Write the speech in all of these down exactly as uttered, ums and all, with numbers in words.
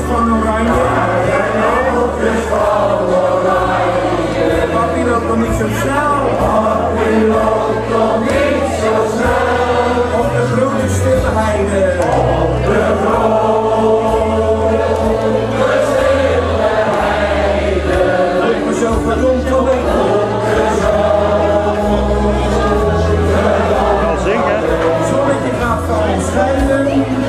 van Oranje. Papi loopt nog niet zo snel. Papi loopt nog niet zo snel. Op de groene stille heide. Op de groene stille heide. Maar zo verkomt kom ik. Zonnetje gaat van schijnen.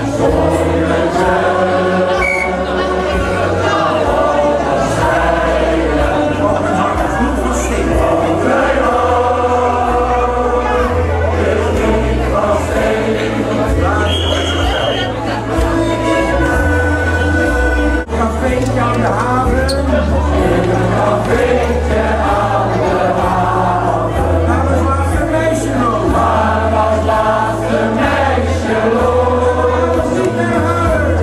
Cafeetje aan de haven. Cafeetje aan de haven. Daar was laatste meisje nog. Daar was laatste meisje nog. Zoek naar huis.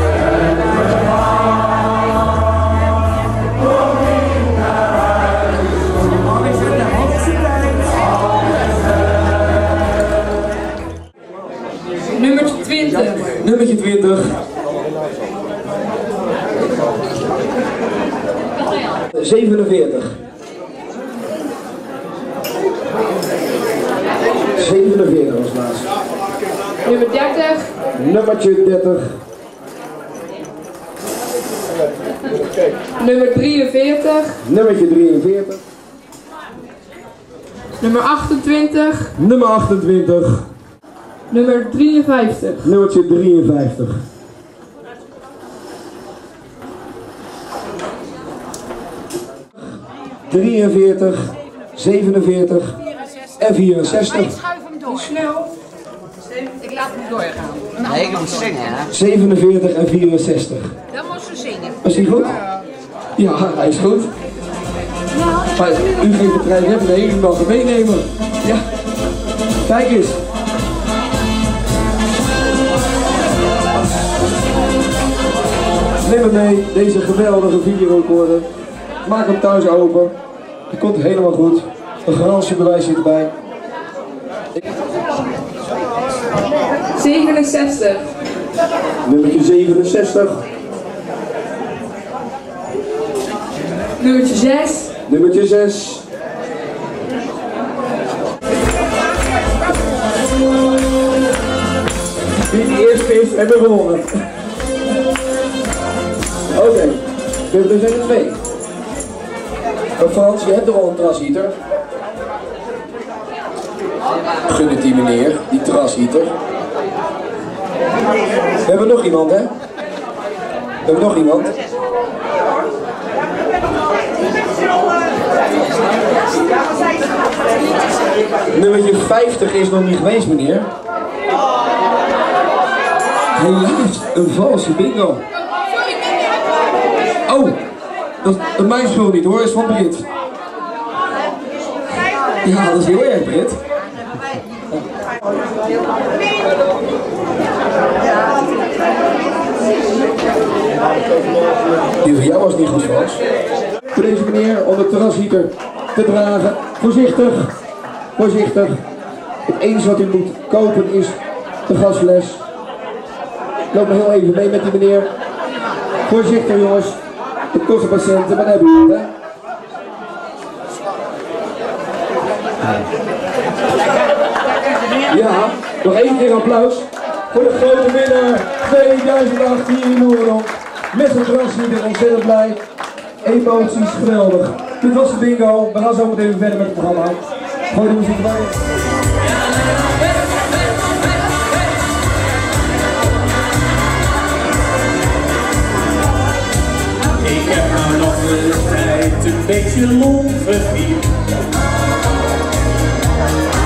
Kom niet naar huis. Al is het de hoogste tijd. Nummertje twintig. Nummertje twintig. zevenenveertig. zevenenveertig was laatst. Nummer dertig. Nummertje dertig. Nummer drieënveertig. Nummertje drieënveertig. Nummer achtentwintig. Nummer achtentwintig. Nummer drieënvijftig. Nummertje drieënvijftig. drieënveertig, zevenenveertig en vierenzestig. Schuif hem door. Snel. Ik laat hem doorgaan. Nee, ik moet zingen, hè? zevenenveertig en vierenzestig. Dan moet ze zingen. Is die goed? Ja, hij is goed. Maar u geeft de trein weg, nee, u mag hem meenemen. Ja, kijk eens. Neem hem mee, deze geweldige videorecorder. Maak hem thuis open. Het komt helemaal goed. Een garantiebewijs zit erbij. zevenenzestig. Nummertje zevenenzestig. Nummertje zes. Nummertje zes. Wie de eerste is, hebben we gewonnen. Oké, okay. Er zijn er twee. Maar Frans, je hebt er al een trashieter. Gun het die meneer, die trashieter. We hebben nog iemand, hè? We hebben nog iemand. Nummertje vijftig is nog niet geweest, meneer. Helaas, een valse bingo. Oh, dat is mijn schuld niet hoor, dat is van Brit. Ja, dat is heel erg, Brit. Die van jou was niet goed, Frans. Voor deze meneer om de terrashieter te dragen. Voorzichtig, voorzichtig. Het enige wat u moet kopen is de gasfles. Loop maar heel even mee met die meneer. Voorzichtig jongens. Het kost een patiënten, maar dat hebben we het, hè? Ja, nog één keer applaus voor de grote winnaar tweeduizend acht hier in Noordom. Met zijn terrashieter, ontzettend blij. Emoties geweldig. Dit was de bingo. We gaan zo meteen even verder met het programma. Gooi de muziek erbij. Ik heb nou nog de tijd een beetje lol gevierd.